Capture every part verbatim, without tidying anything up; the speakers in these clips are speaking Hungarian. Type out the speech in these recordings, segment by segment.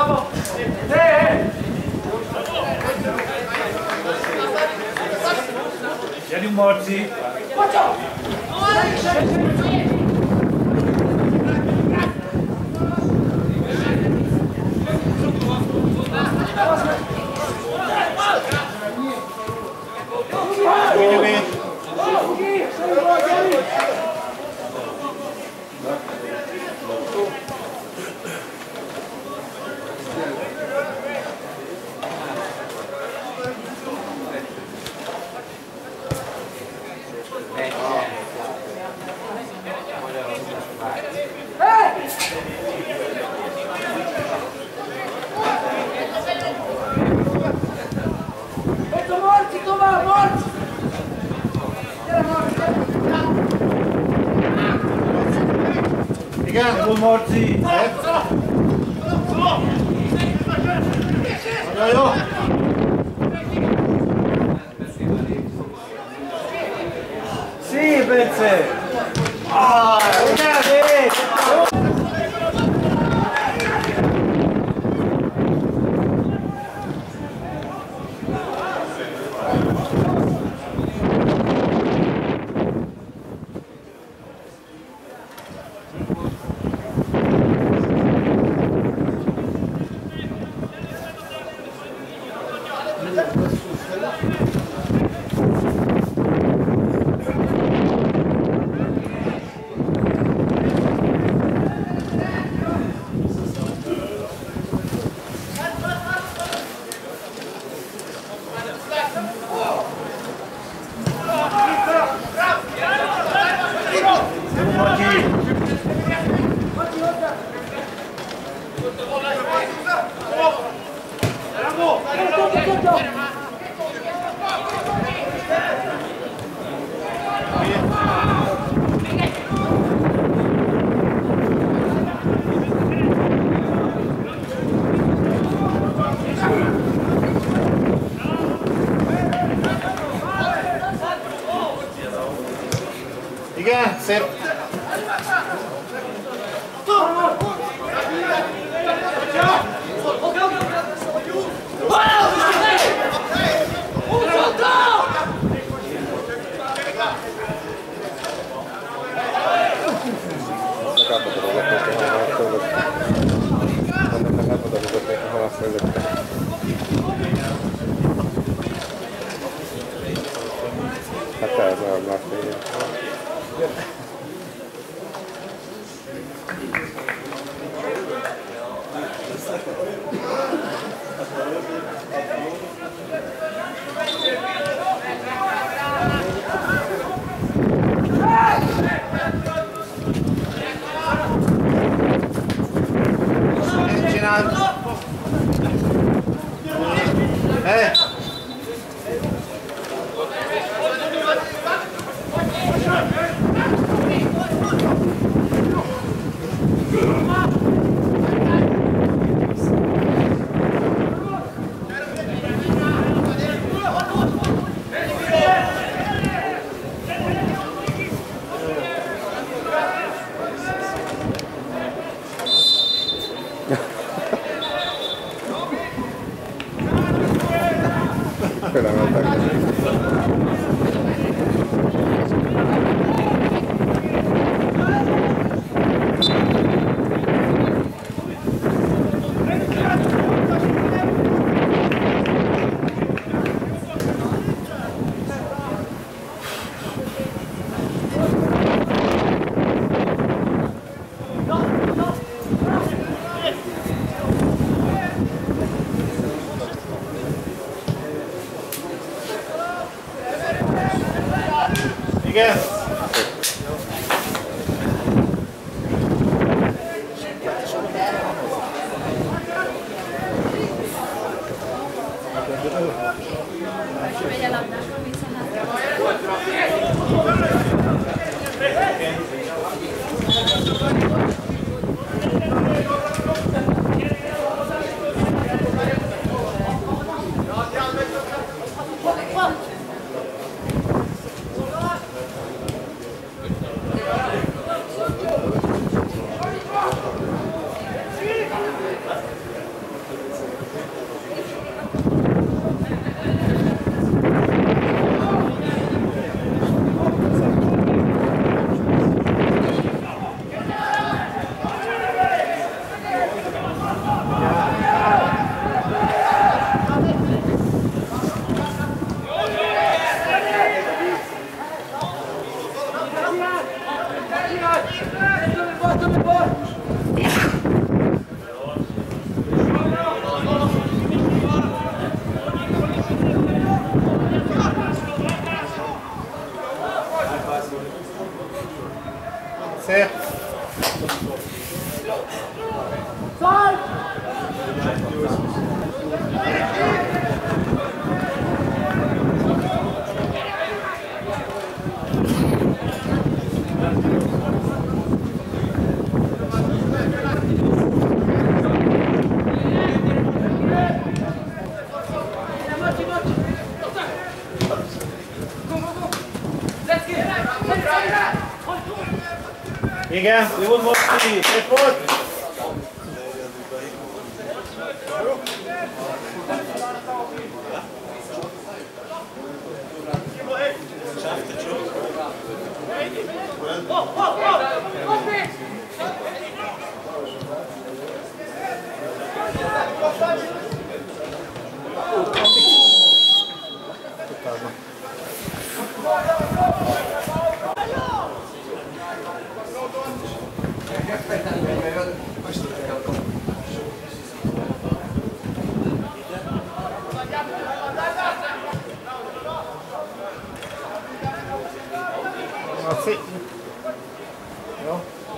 Gyerünk, Marci! Igen, jó Marci! Nagyon jó! Szép, Bence! Ah, igen, szép! Igen, szép! Hát ez a napja. Hey! Igen. Igen. Jó, Marci! Szép volt. Marci. Jó.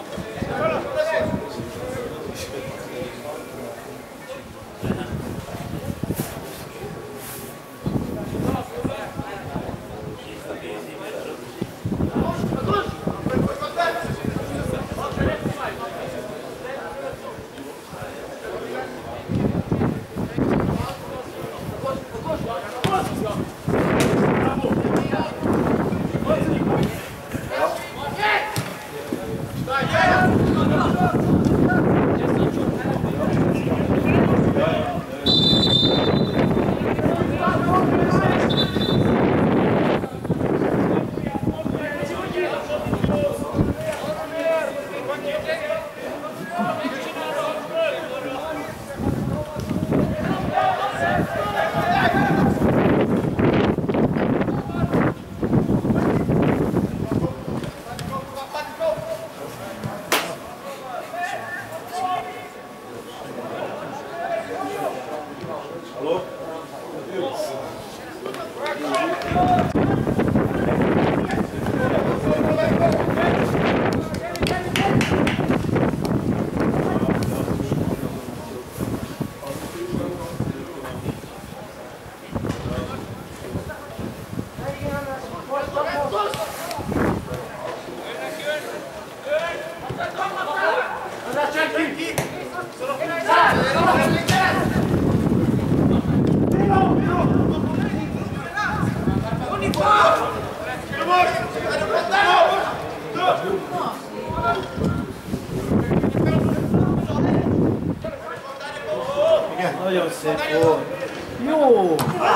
Nagyon szép volt. Jó!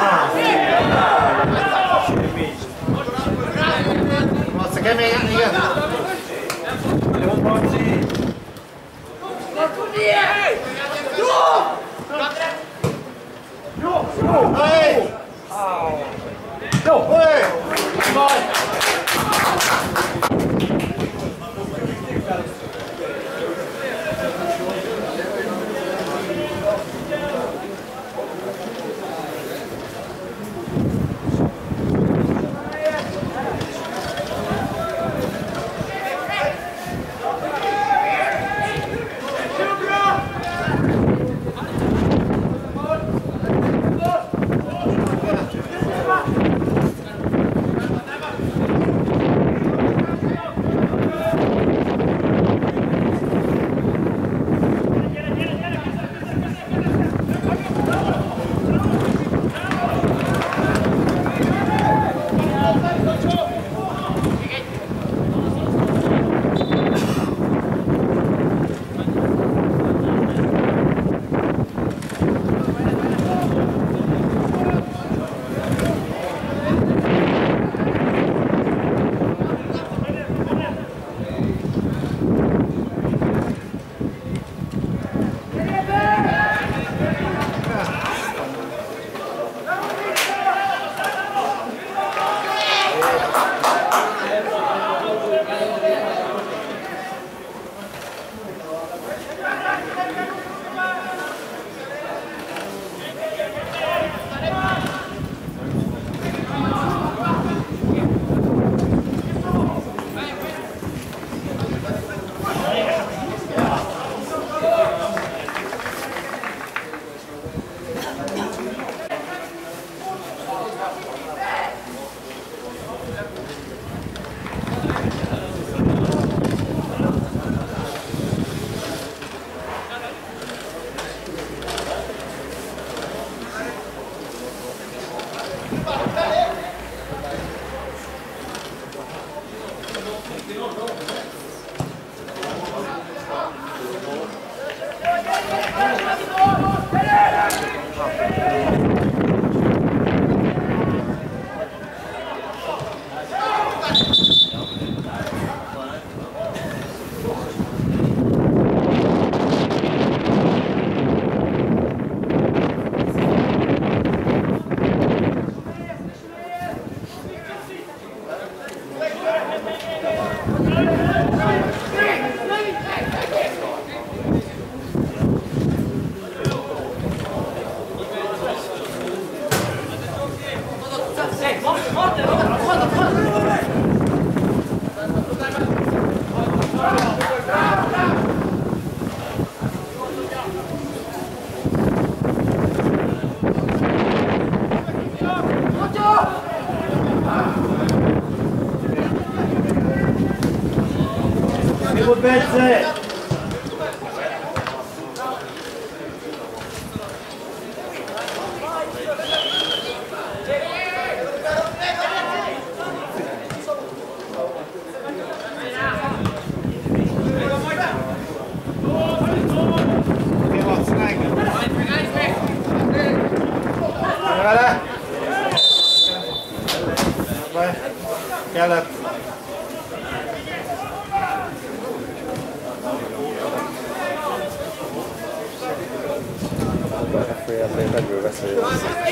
Marci, keményen, igen. Jó, Marci! Jó! Jó! Hey! Jó! Hey! Betze! Kellett. Folyamatosan ebből veszélyes.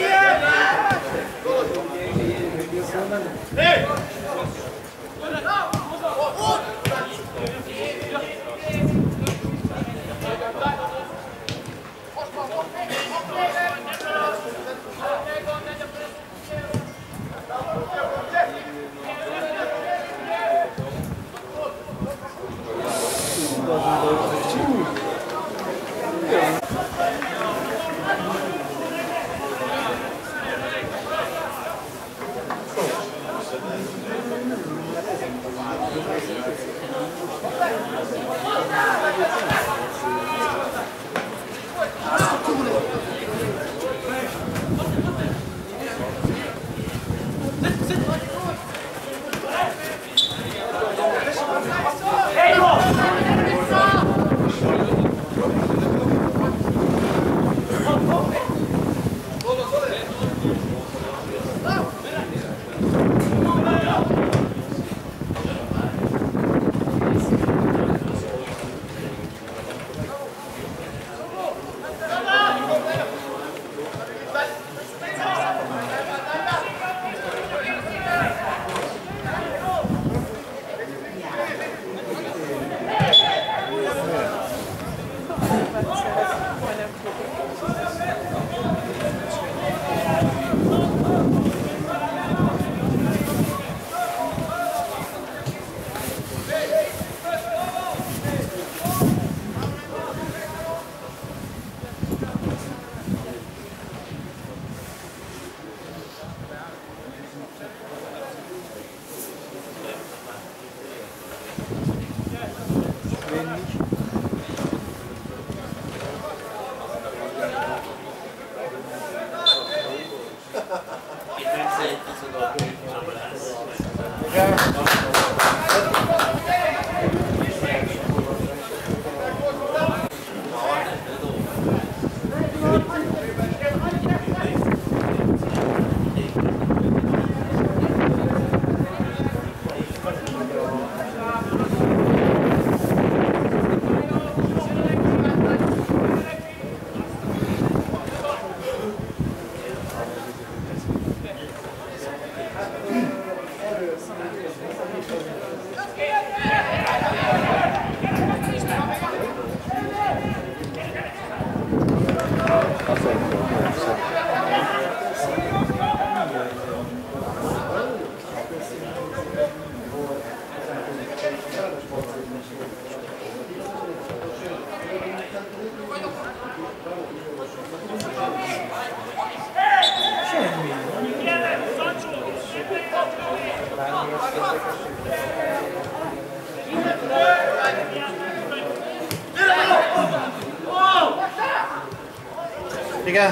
Igen.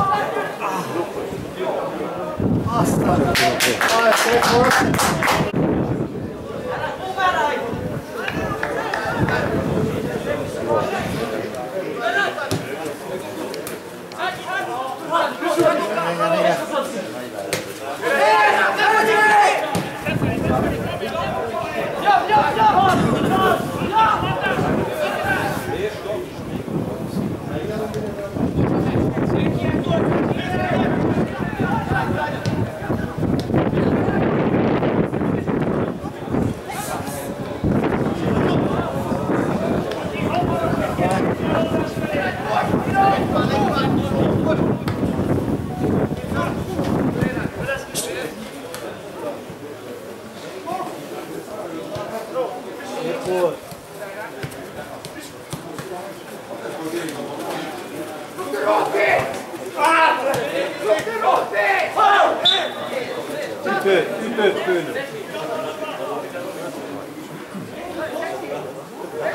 Aztán. Ah, szép volt. Ütőt, ütőt, főnök.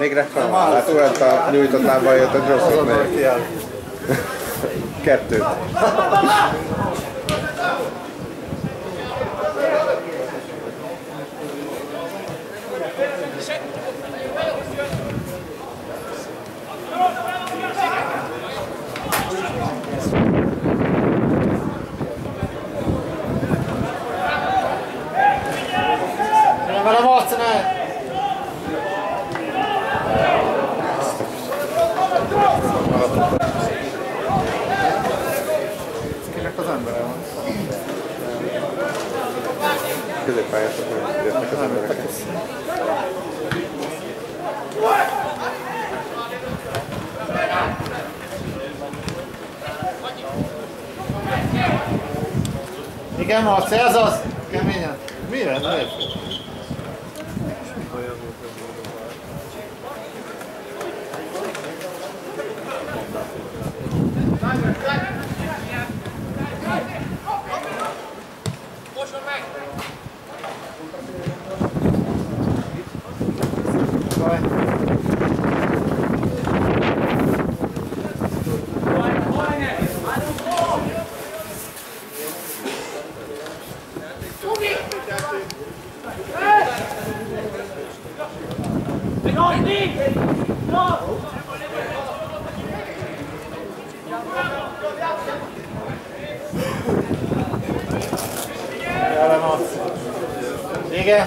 Végre fel. Hát olyan a nyújtott lábbal jött a Joseph meg. Kettőt. Vele Marci, ne! Kinek az embere van? Középpályások nem jöttek az embereket. Igen, Marci, ez az! Keményen. Mire? Miért? Vele Marci. Igen.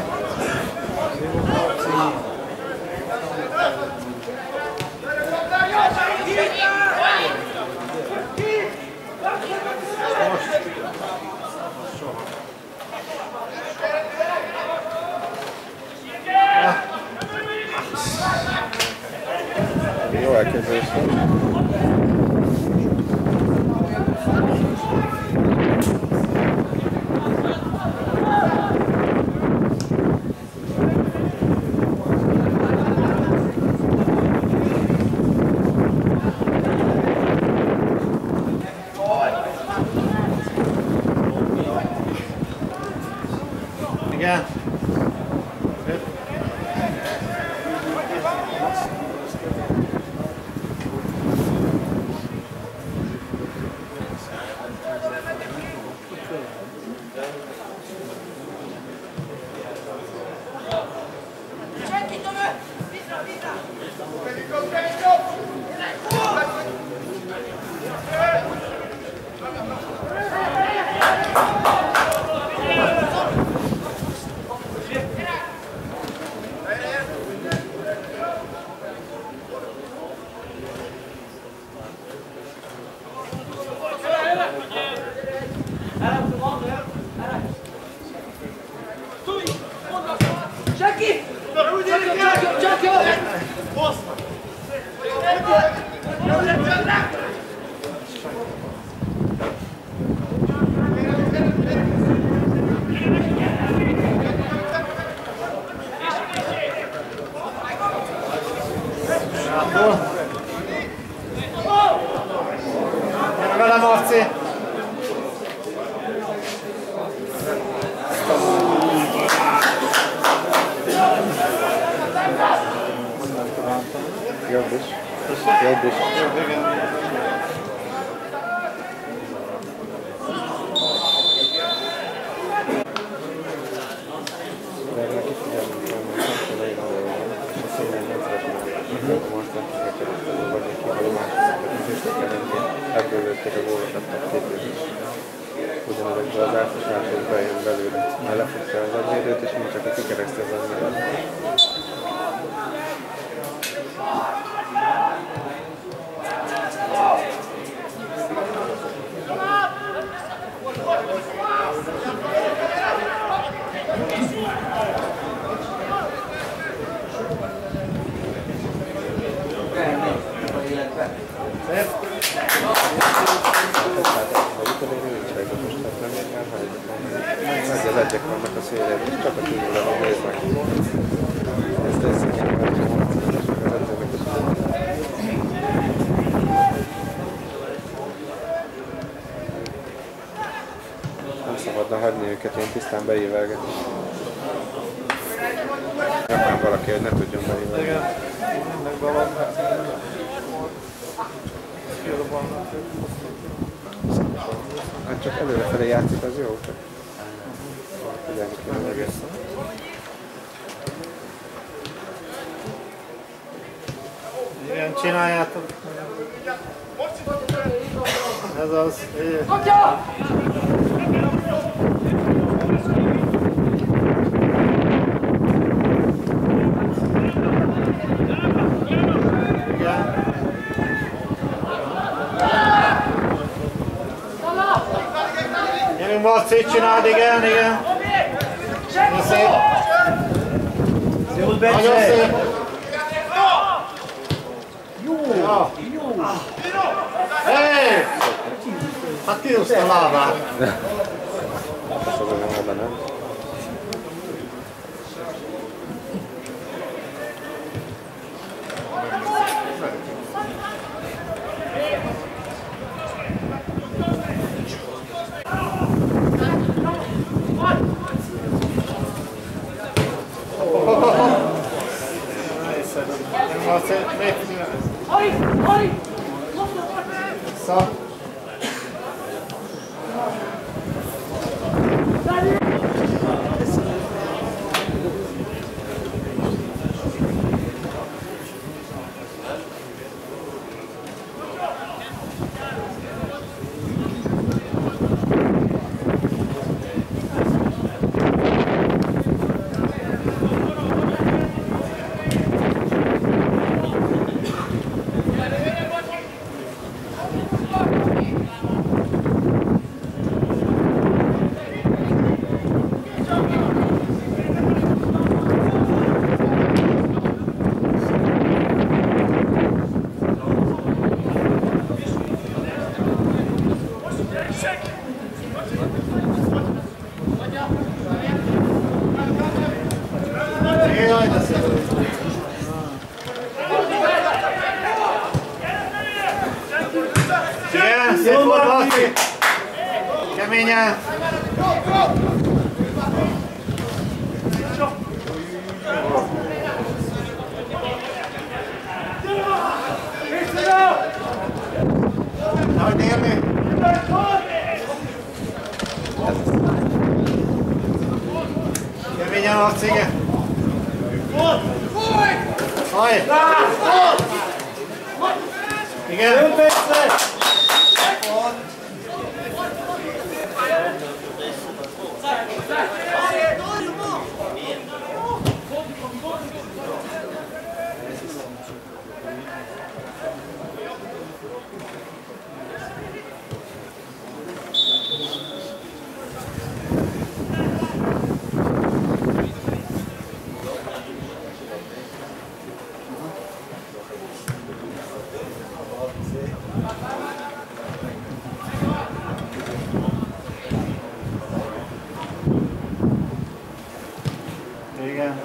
Jó elképzelés van. Igen. Jackie! Jackie! Jackie! Gyere vele Marci! Jobb is. Jobb is. Jobb, igen. De neki figyelni kell, mert nem kell leírni, és a színben nem szeretnék a marcát keresztül, vagy egy kívül másokat is kell lenni. Ebből lőtték a gólokat, tehát két is. Ugyanezekből az átszásások bejön belőle. Már lefogta az advédőt, és még csak a kikereszti az advédőt. Meg az egyek vannak a szélén, és csak a tűnőre van néznek. Ezt teszik egy másik az edzőnek is. Nem szabadna hagyni őket, én tisztán beívelgetni. Japán valaki, hogy ne tudjon beívelgetni. mennek be a labdák. Hát csak előrefelé játszik, az jó, csak figyelni kell. Igen, csináljátok. Ez az. Kapja! Gyerünk Marci, csináld, igen, igen. Nagyon szép. Szép, Nagyon szép. Jó! Ja. Jó! Hey! Hát kihúzta a lábát. Hát az olyan oda, nem? Harry! Harry! Vissza. Jaj, de szép. Igen, szép volt, Laci. Keményen. Nehogy érni. Keményen, Laci, igen. Haj! Igen! Igen.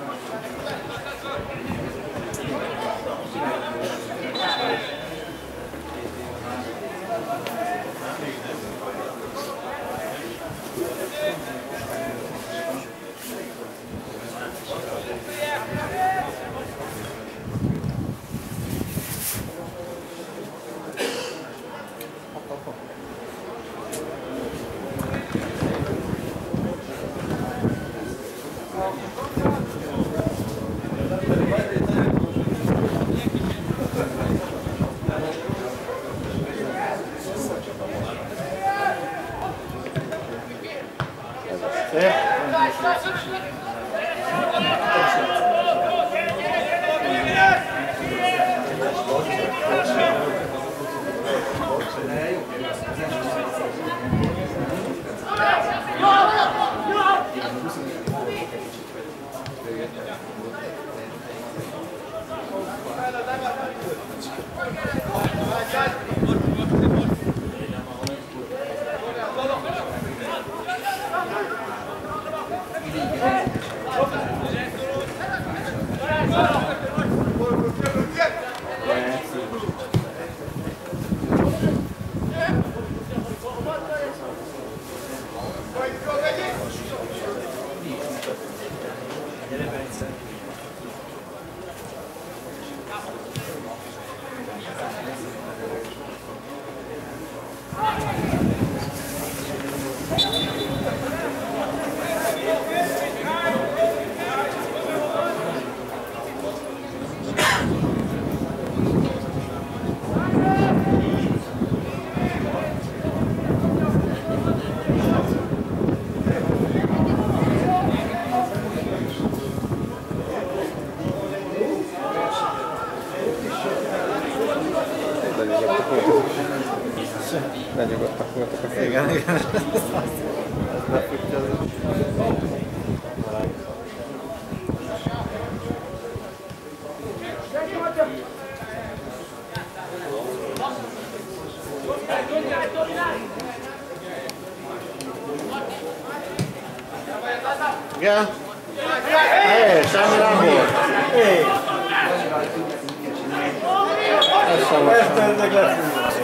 Ez befüggő. Igen? Hé, semmi nem volt. Hé! Ez sem volt. Ezt ennek lesz.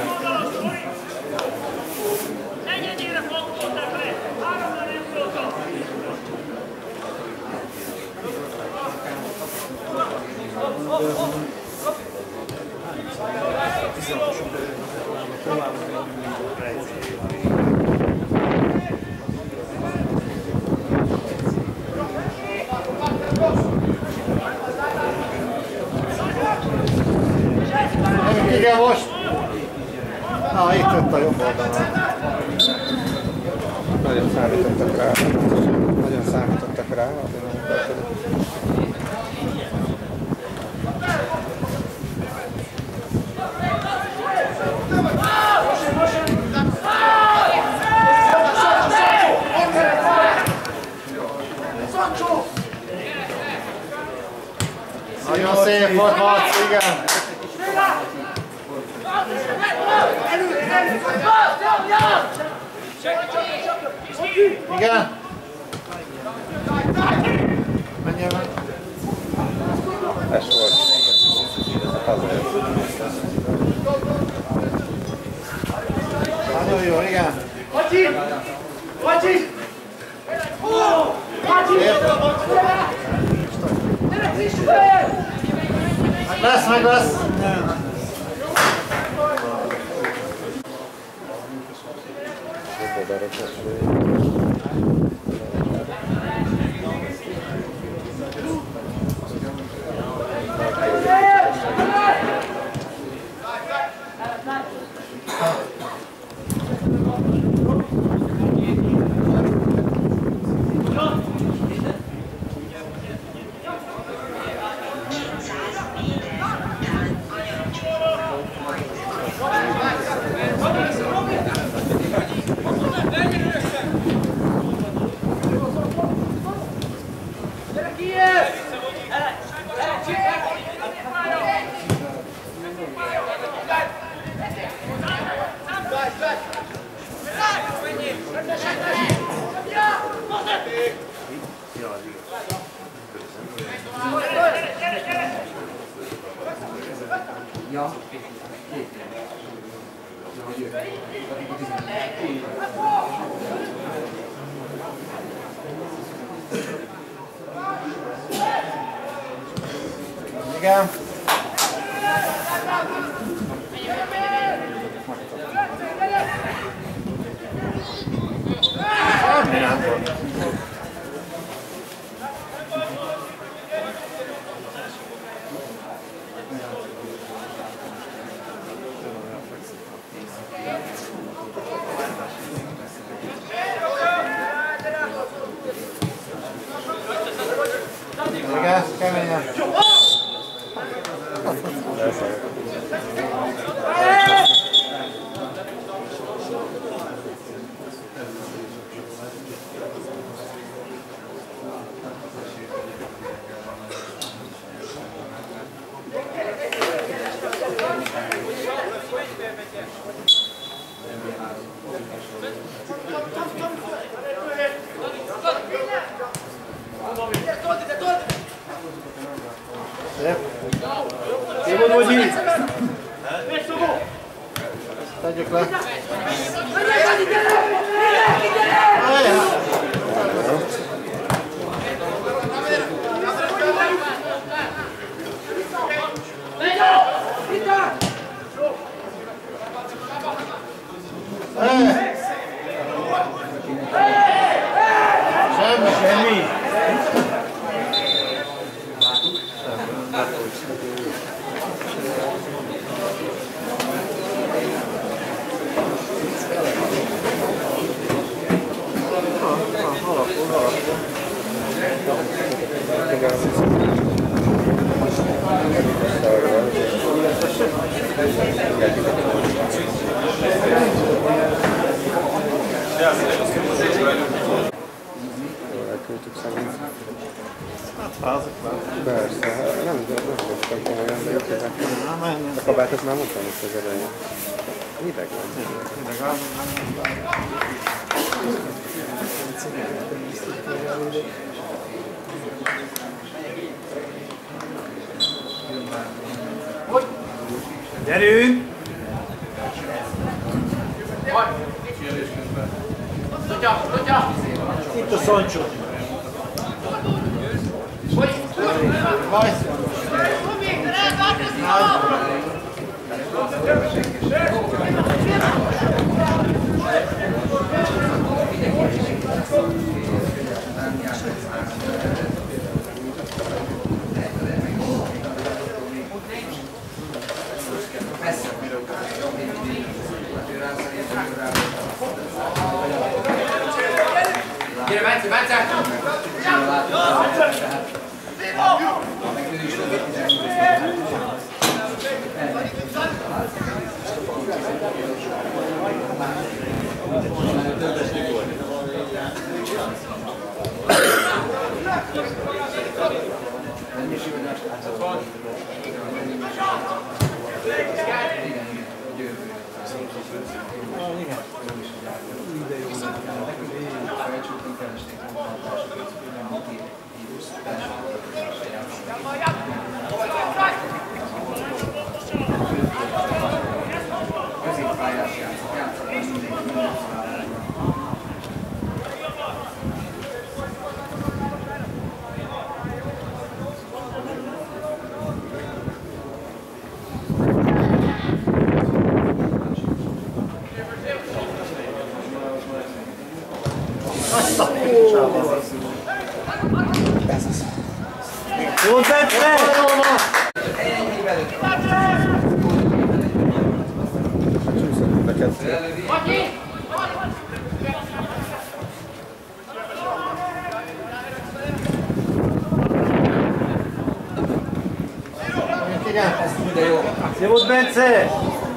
Igen, most. Na, itt jött a jobb oldalon. Nagyon számítottak rá. Nagyon számítottak rá. Nagyon szép volt, Marci, igen. Igen. Menjél meg. Ez volt. Nagyon jó, igen. Hacsi! Hacsi! Meg lesz, meg lesz. Igen. Semmi nem volt. Igen, keményen. Szép. Jó volt, hogy így? Tegyük le. Semmi. Semmi. Hát fázok már. Persze, nem, nem vettem komolyan, de jobb ezek. A kabátot már mondtam itt az elején. Hideg van. Hideg van. Gyerünk! Itt a Sancho. Vaj! Gyere, Bence, Bence! Jó, Bence! Csúszott a kettő. Szia volt, Bence!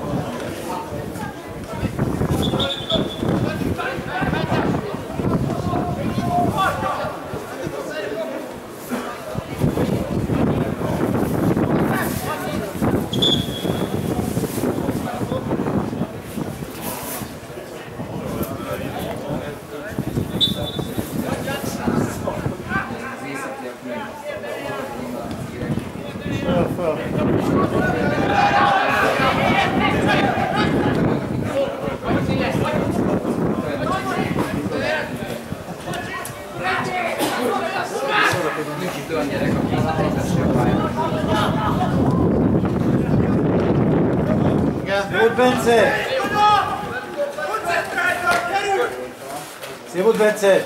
Szia volt, Bence! Szia volt, Bence!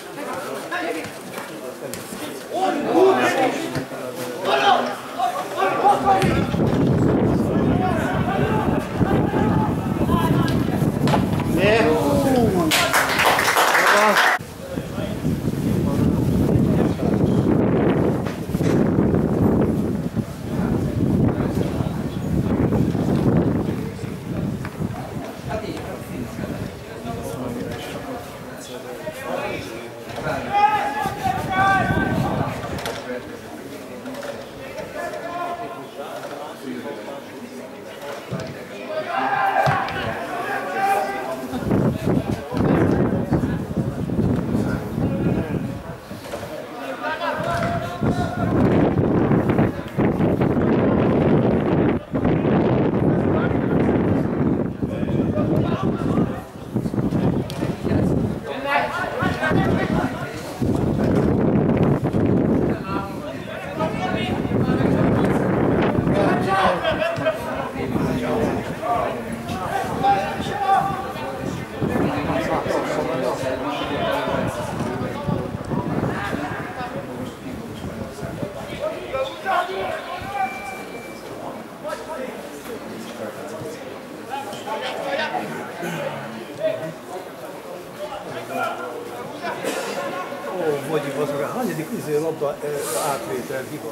Ó, Vagyi bazd, hányadik izé labda átvétel hiba?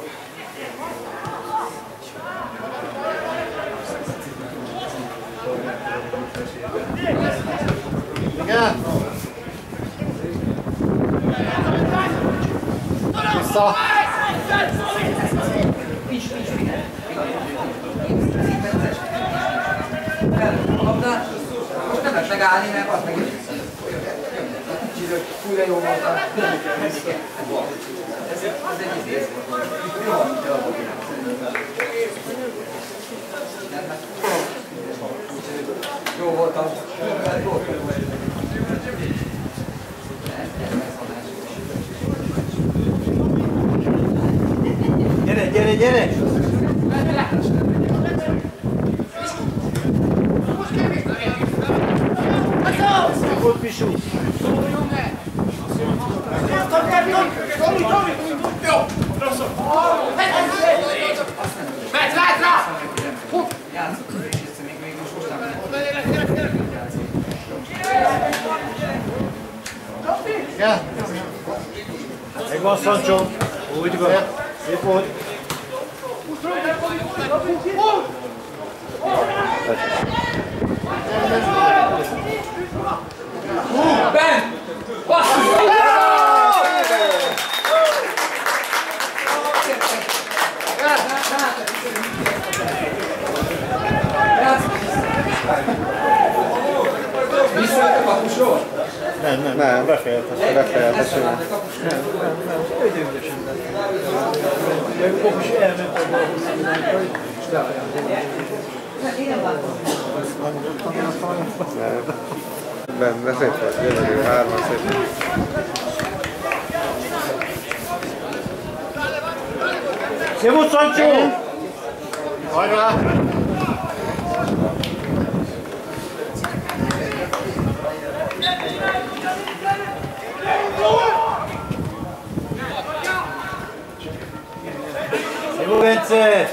Igen? Vissza! Most nem lehet megállni, mert az meg is. Kicsit, újra jó volt a... Ez egy izész volt. Jó, de abban jó volt a... Gyere, gyere, gyere! Volt Pisú! Megy, látra! Játszottunk, és még még most most Igen? Megvan Sancho! Úgy van! Szép volt! Ben! Basszus! Visszajött a kapusról? Nem, nem, Nem, befejezett. befejezett csinálni. Nem, nem, nem, egy ügyesen lett. Meg Kopus elment abba a hosszú irányba, és Benne szép volt, gyönyörű, hárman szép. Szép volt Sancho! Hajrá! Szép volt Bence!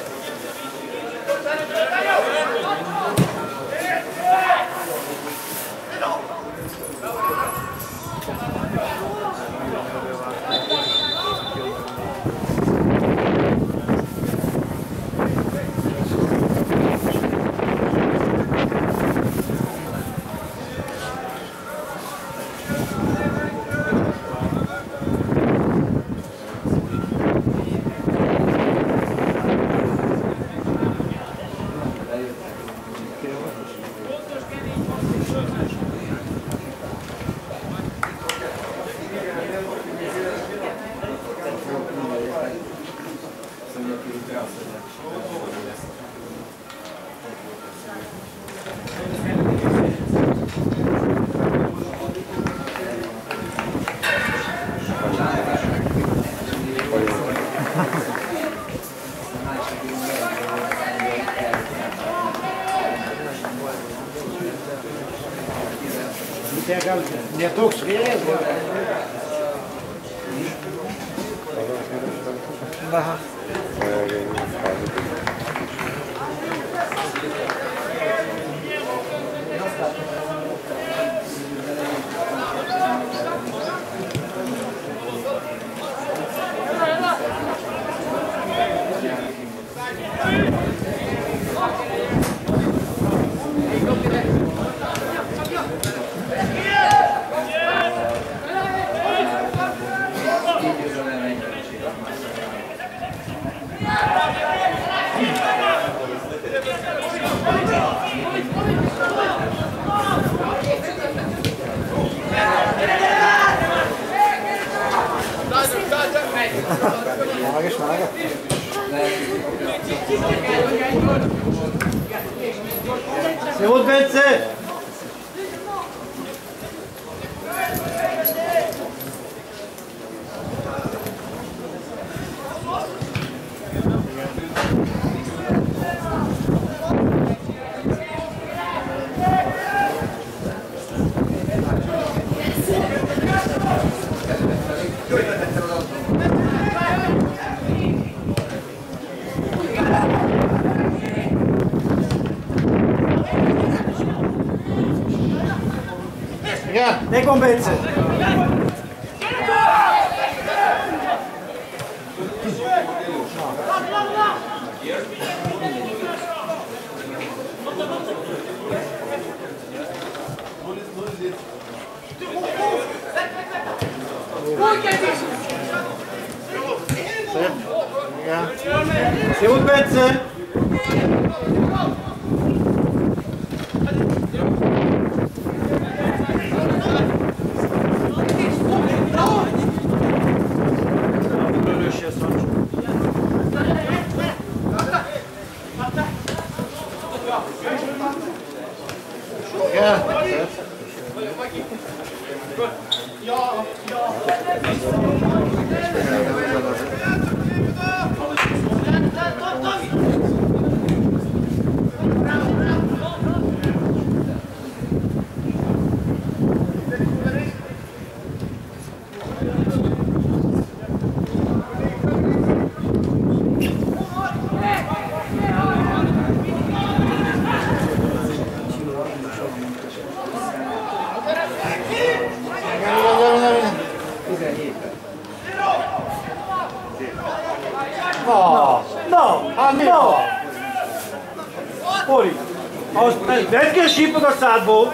Мне ток срезал. Aha. Meleg és meleg? Szép volt Bence! Igen? Megvan Bence! Úgy kezdjük! Igen. Jó, Bence! Pori, azt vedd ki a sípod a szádból!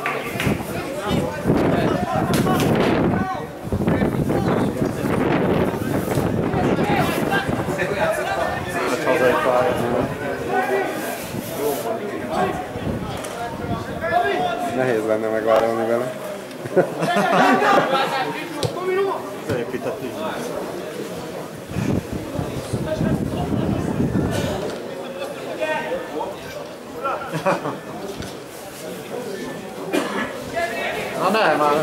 Nehéz lenne megvállalni vele. Beépített így. Na ne, már...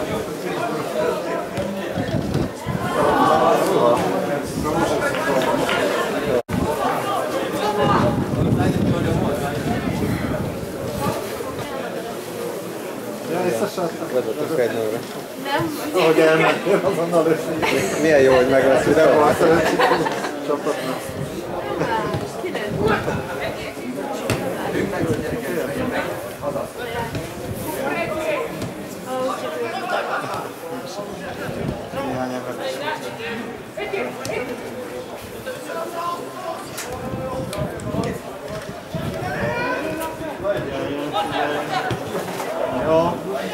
Ja, visszasattak. Vezetünk egy nőre. Nem. Ahogy elmentél, azonnal össze. Milyen jó, hogy meg lesz videó. Azt szeretjük csapatnak. Néhány ember. Jó.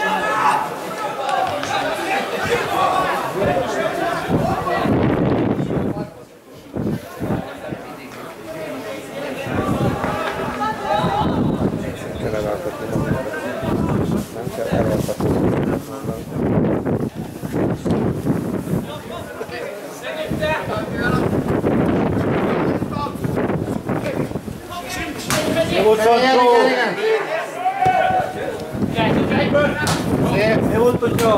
Kell eláltatni magunkat. Nem kell eláltatni magunkat. Jó volt, Sancho! Jó volt, Totya!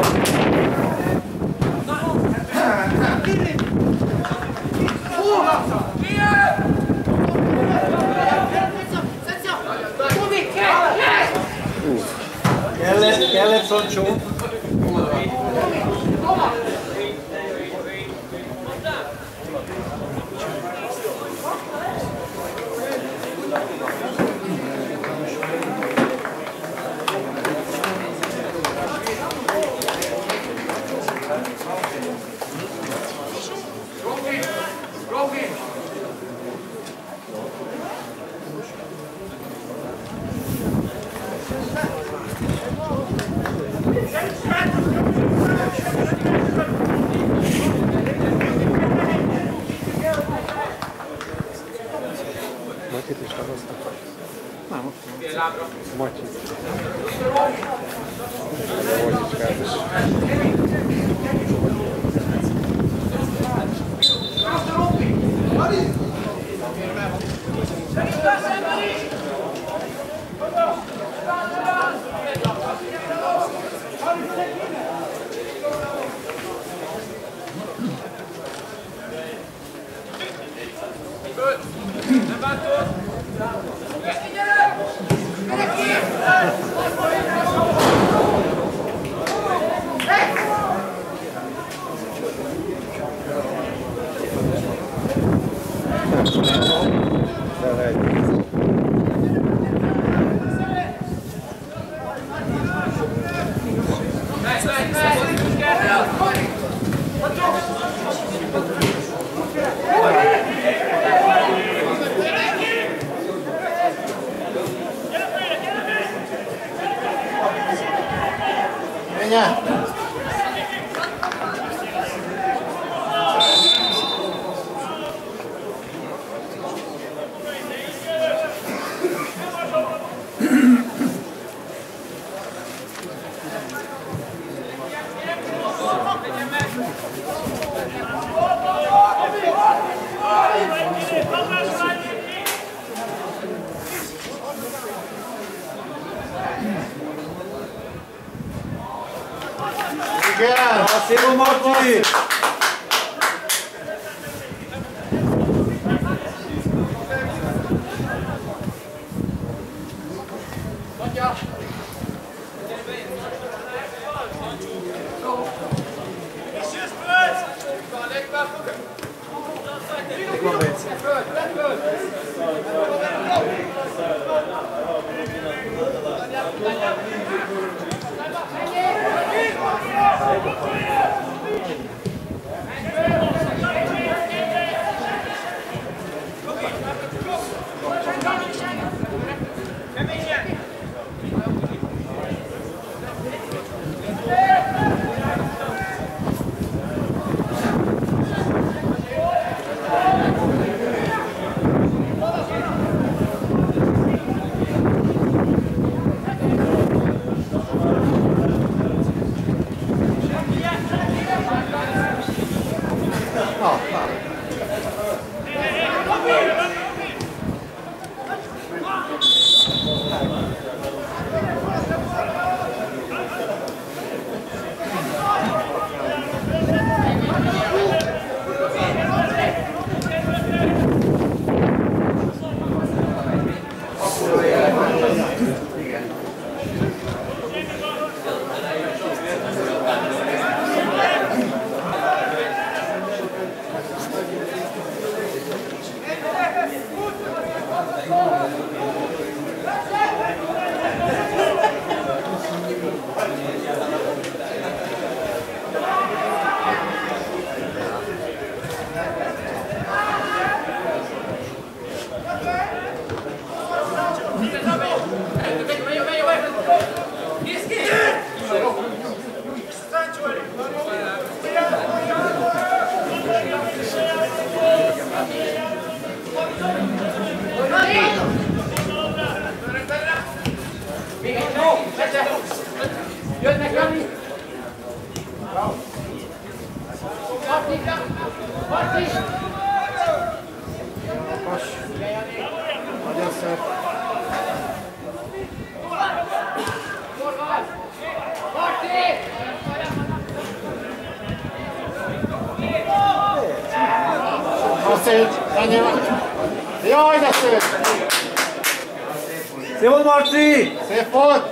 Kellett, kellett, Sancho! Matyit is lehoztak? Nem, Matyit. Hogy is kell. Szép, Marci! Jönnek, Jani! Marti! Marti! Nagyon szép. Marti! Na szép, ennyi van. Jaj, de szép! Szép volt, Marci! Szép volt!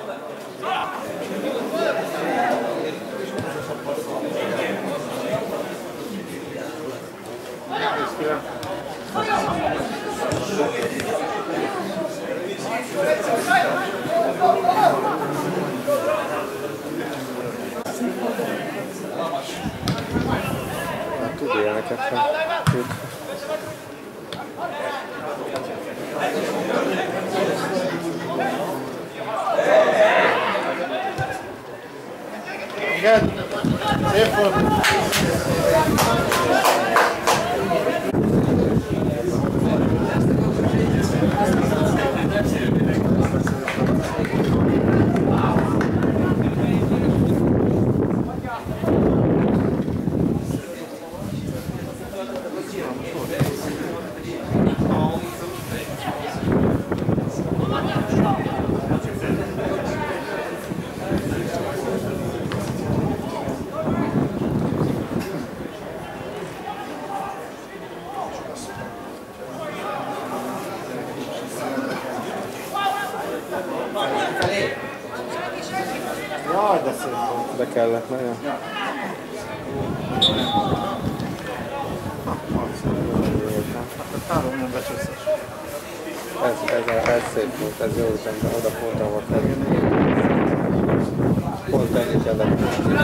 Tud ilyeneket sem. Tud. Igen, szép volt. Jaj, de szép volt. De kellett nagyon. Három nem becsúszás. Ez, ez, ez szép volt, ez jó ütem, de oda pont ahol kell. Pont ennyit kellett.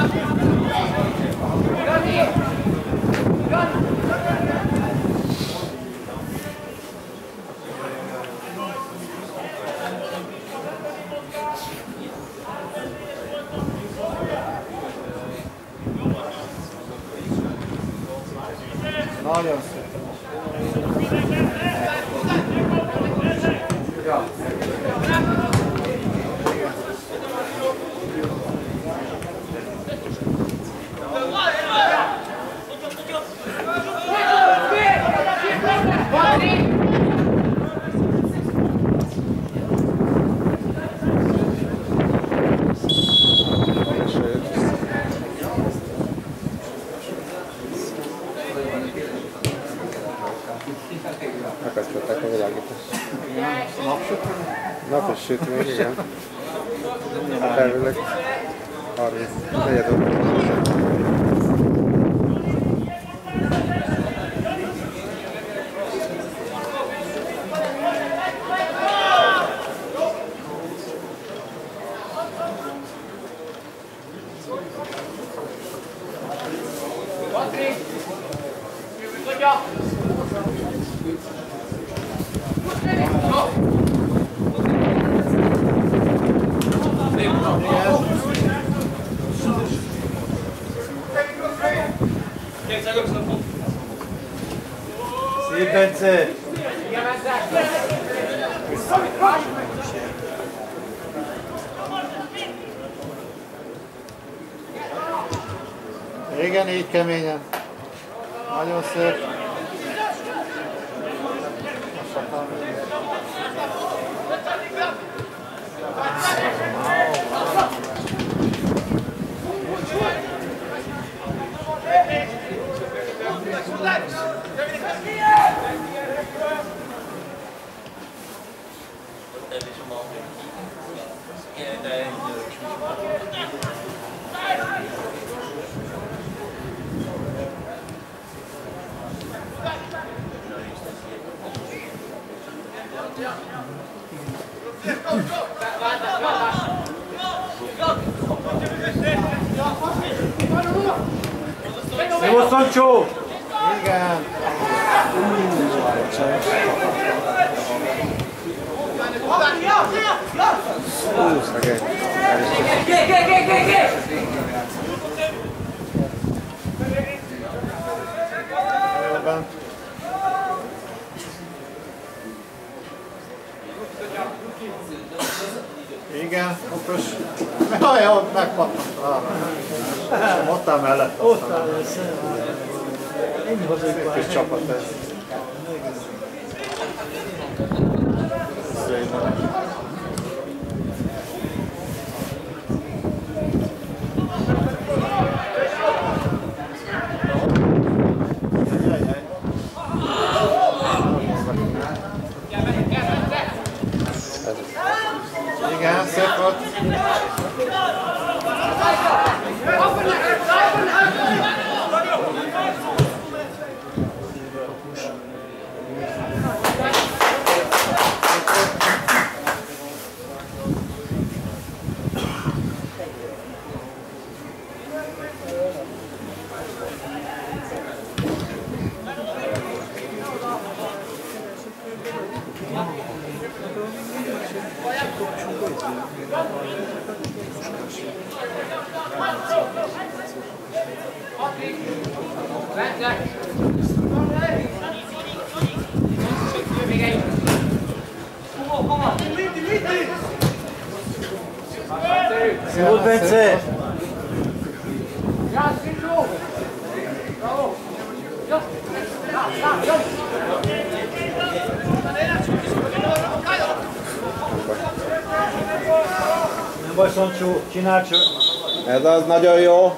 Nagyon szép. bekapcsolták a világítást. Napsütő? Napos sütmény, igen. Elvileg harminc negyed óra. Szép Bence! Igen, így keményen. Nagyon szép. Jó, Szancsó! Igen. Hú, szegény. Jobban. Igen, okos. Jaj, ott megpattant. Ott áll mellett. Ott áll össze. Ennyi hazai Kis csapat ez. Szépen. Igen, szép volt. Jó, Bence! Nem baj, Szancsó, csinálj csak! Ez az nagyon jó.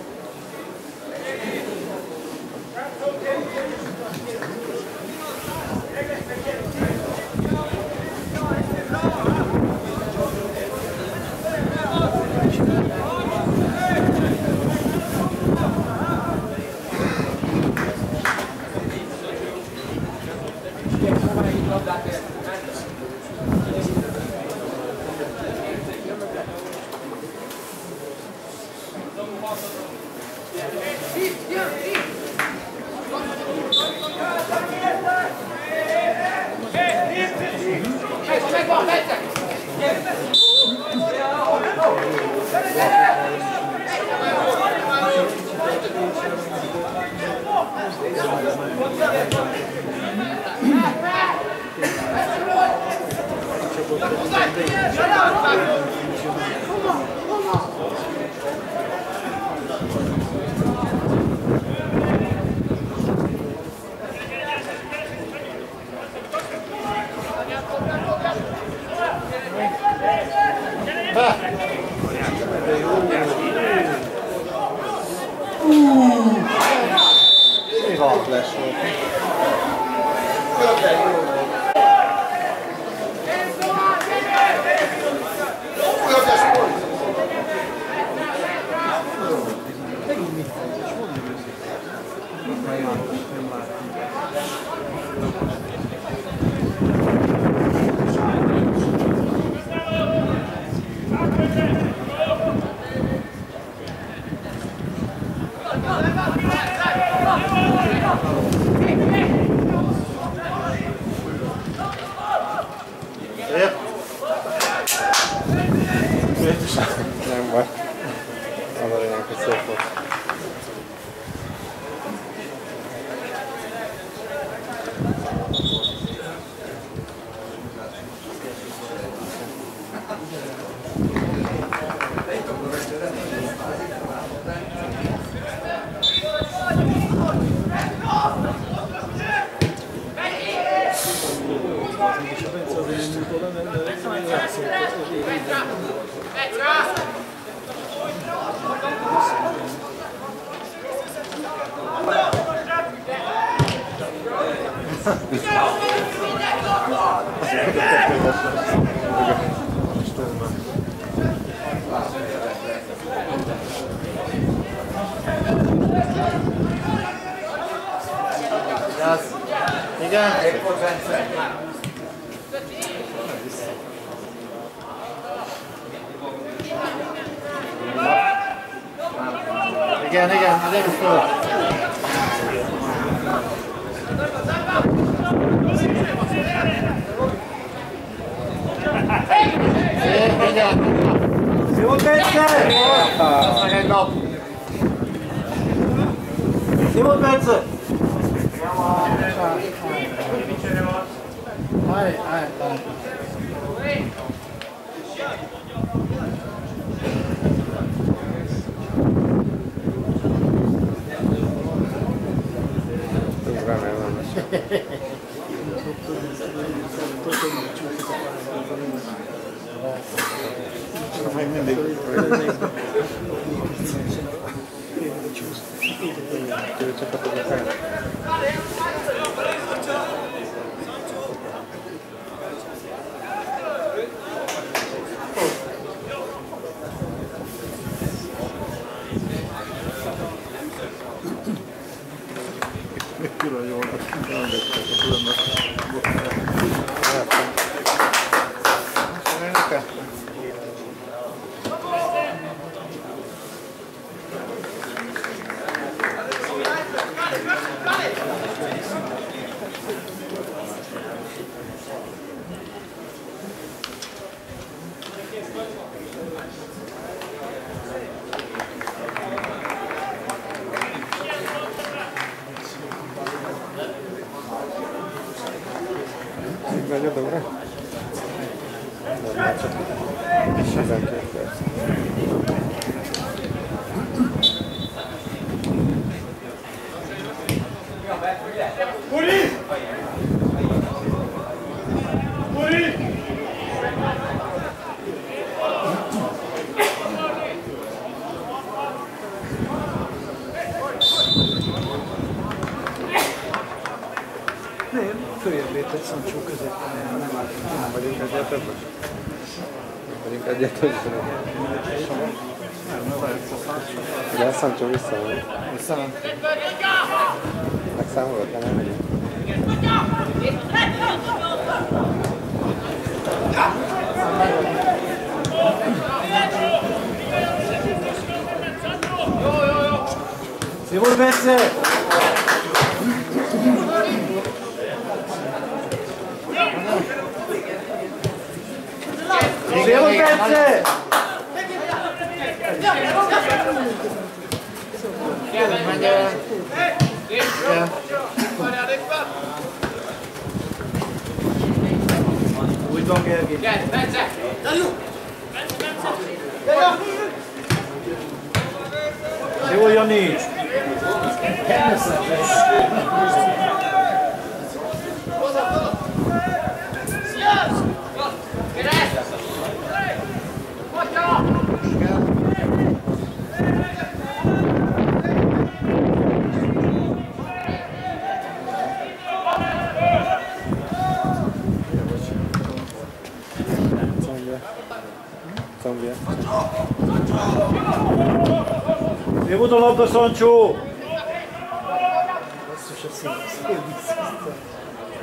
Flash volt. Nem baj. Az a lényeg, hogy szép volt. Igen? Igen, igen, nem föl. Szép, igen. Jó Bence! Az meg egy nap. Jó Bence! Állj, állj, állj. Remélem. Még mindig. Ő csapatok a fel. Külön jól megengedtek a különböző. Megy a dóra? Nem, már csak tizenkét perc. Uri! Uri! Nem, följebb lépett Sancho középen, nem állt. Nem vagyunk egyet többet? Nem vagyunk egyet többet? Igen, Sancho visszament. Visszament. Megszámolod, nem elmegyünk? Szívó Bence! Szívó Bence! Úgy van, Gergely. Jó, Jani! Zombie. Jó volt a labda, Sancho!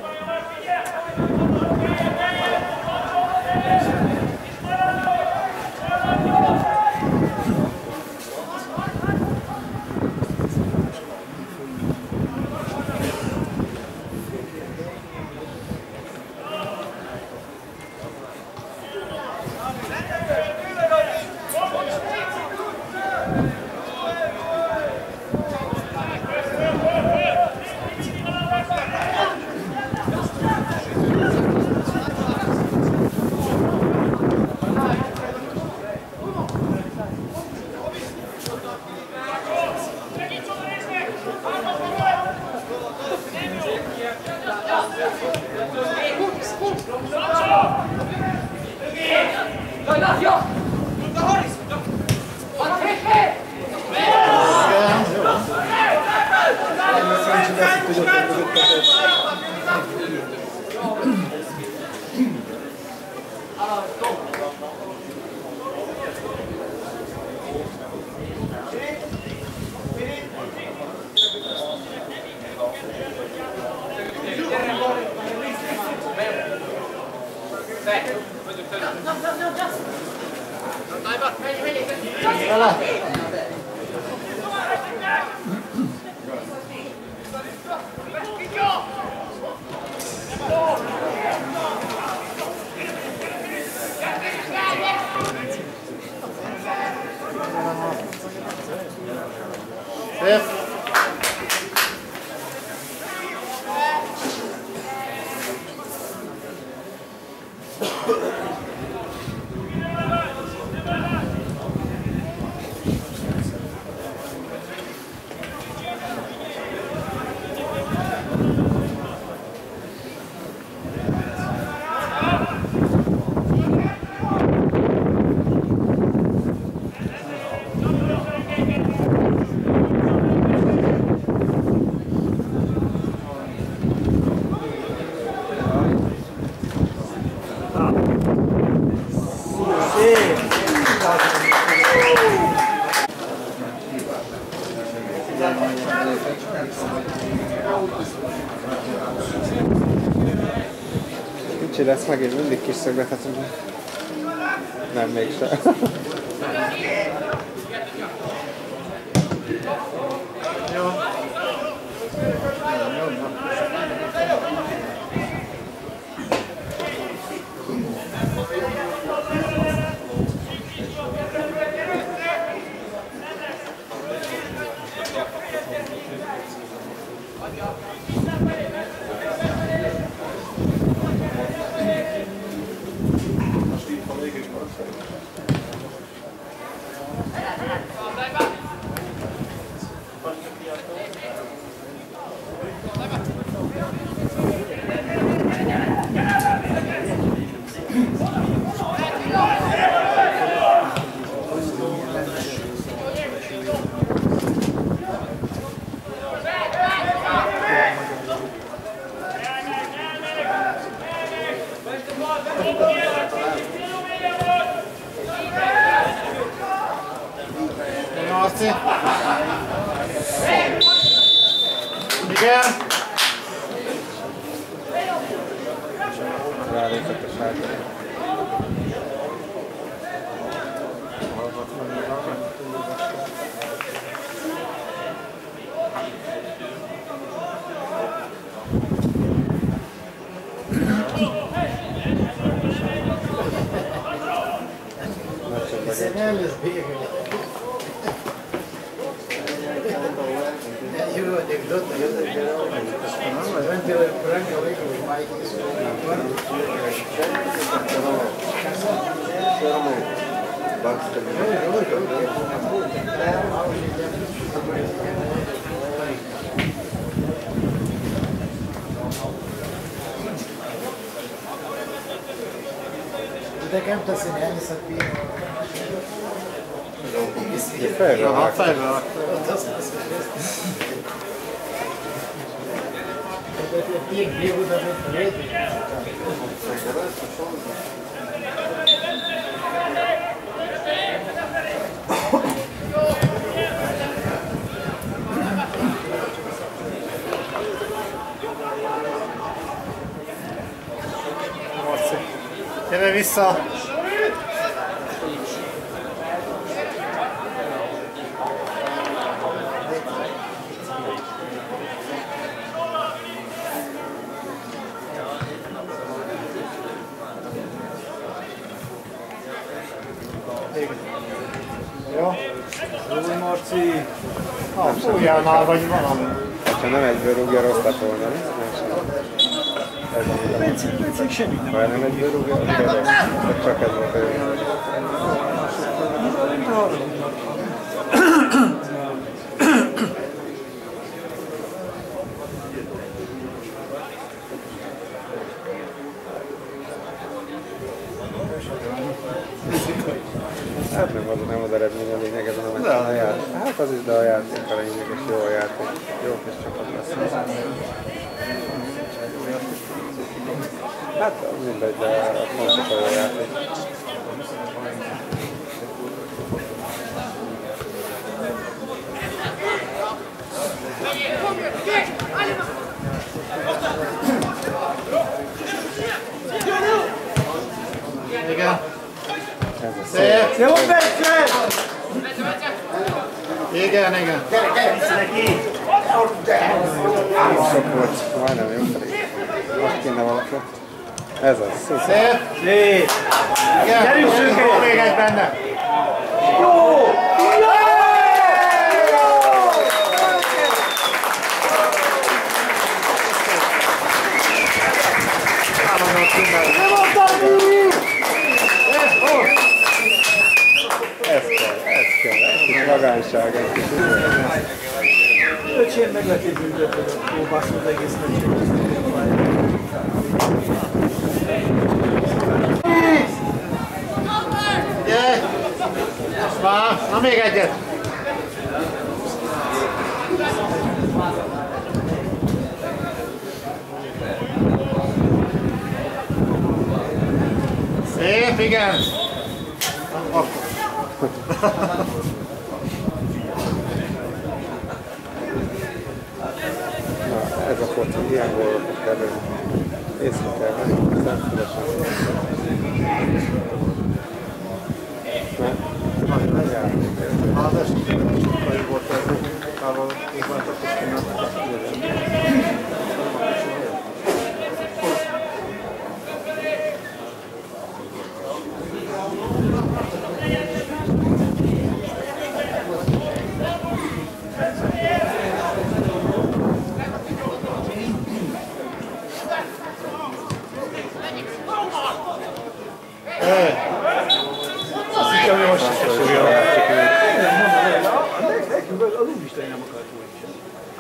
Vele! Szép! Kicsi lesz megint, mindig kis szöglethetünk. Nem, mégsem. Jó. Marci. Igen. Rálépett a sárga. Eljössz végül. Io anekdota, io da però ma durante il pranzo avevo mai da canta se ne ne sapeva. De fejbe Aha, vágta. fejbe vágta. Tinha vivo da frente. Marci. Gyere vissza! Jó? Jó, Marci! Ha, fújjál már, vagy valami. Ha nem egyből rúgja, rossz lett volna, nem? Ez a Percig semmi nem. ha nem egyből rúgja, akkor rossz. Csak ez volt a jó. Hát nem az, nem az eredmény a lényeg ezen a meccsen, a játék. Hát az is, de a játék a lényeg, és jó a játék. Jó kis csapat lesz. Hát mindegy, de fontos a jó játék. Igen. Jó, Bence! Igen, igen. Sok volt, majdnem jó pedig. Most kéne valaki. Ez az, szuper. Szép. Szép! Igen. Gyerünk, Szőke! Van még egy benne. Jó! Ez kell, ez kell. Egy kis magányság, egy kis Öcsém meg lett egy bűntöt, hogy próbálsz az egész meccset. Gyere! Már, na még egyet. Szép, igen. Na, ez a foci, ilyen gólokat kell venni. Észre kell venni, szemszülesen. Mert nagy játék. Az esetben sokkal jobb volt ez. Kával még van csak Az úristen nem akart volna sem.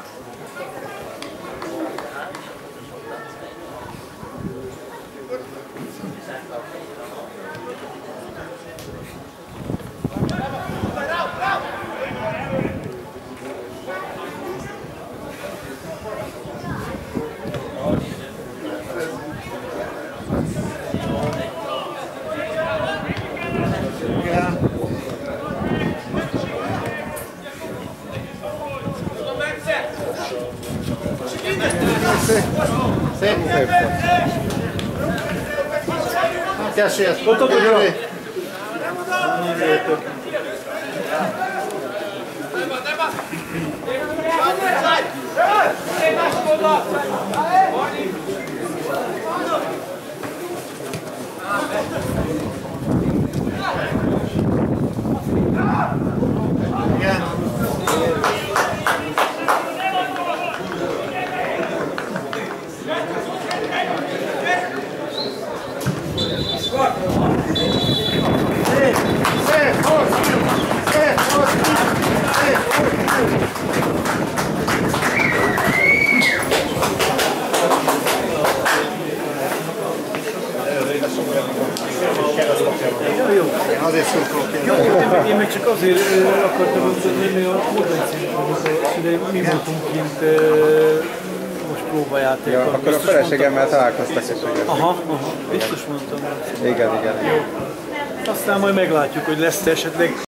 Szép, szép. Nem kell sietni. Ott, ott, ott. Gyuri. Nem jöttök. Igen. Szép, szép, hozz! Szép, hozz! Szép, Jó, jó. Én azért szurkolok Jó, én. én meg, én meg csak azért ö, akartam mondani, hogy a Moldai amikor szüleim, mi voltunk kint ö, most próbajátékon. Ja, akkor a feleségemmel találkoztak és igen. Aha, aha, biztos mondtam. Igen, igen, igen. Aztán majd meglátjuk, hogy lesz esetleg